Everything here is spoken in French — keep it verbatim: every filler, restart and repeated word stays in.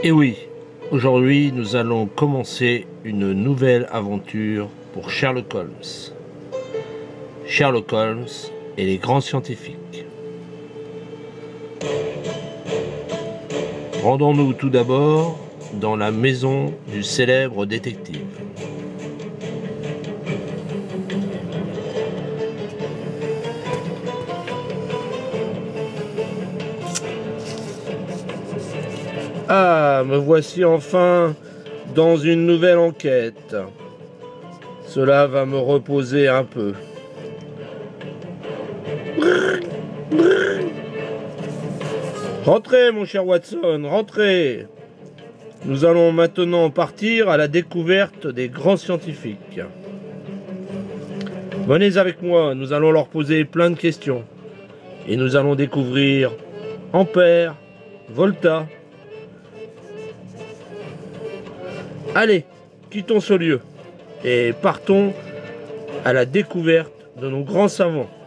Et oui, aujourd'hui nous allons commencer une nouvelle aventure pour Sherlock Holmes. Sherlock Holmes et les grands scientifiques. Rendons-nous tout d'abord dans la maison du célèbre détective. Ah, me voici enfin dans une nouvelle enquête. Cela va me reposer un peu. Rentrez, mon cher Watson, rentrez. Nous allons maintenant partir à la découverte des grands scientifiques. Venez avec moi, nous allons leur poser plein de questions. Et nous allons découvrir Ampère, Volta. Allez, quittons ce lieu et partons à la découverte de nos grands savants.